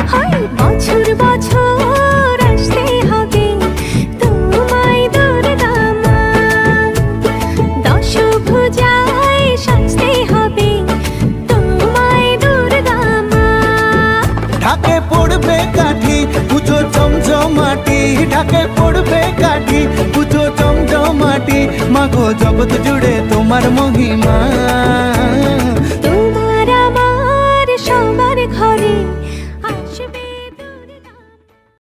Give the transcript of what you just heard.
হয় বছর বছর আসতে হবে তোমায় দুর্গা মা, দশভুজায় সাজতে হবে তোমায় দুর্গা মা। ঢাকে পড়বে কাঠি পুজো জমজমাটি, ঢাকে পড়বে কাঠি পুজো জমজমাটি, মাগো জগৎ জুড়ে তোমার মহিমা।